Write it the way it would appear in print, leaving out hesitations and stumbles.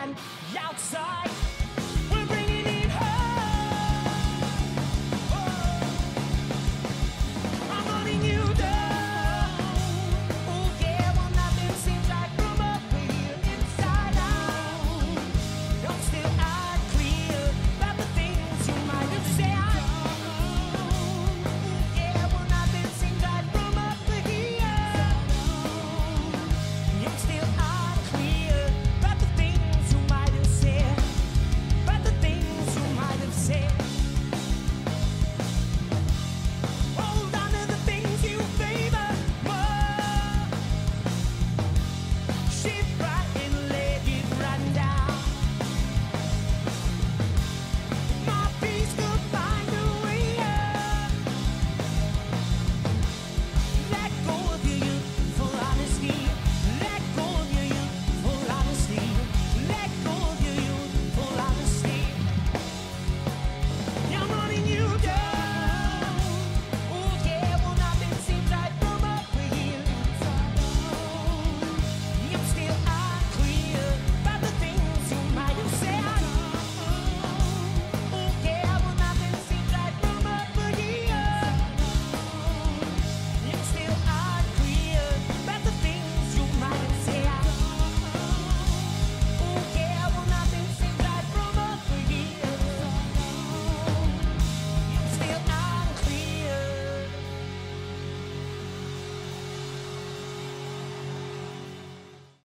and outside. We're bringing it home. Oh, I'm running you down. Oh yeah, well nothing seems right from up here inside out. I'm still unclear about the things you might have said. Yeah, well nothing seems right from up here. I'm still unclear about the things you might have said. About the things you might have said. Hold on to the things you favor more. Shift right.